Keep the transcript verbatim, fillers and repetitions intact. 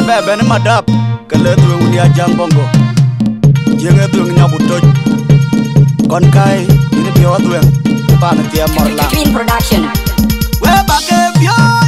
be ben madap kele tu uni ajang bongo jenge tu nyabutoj kon kai ini bio tu pa na tia morla Green Production. we ba ke bio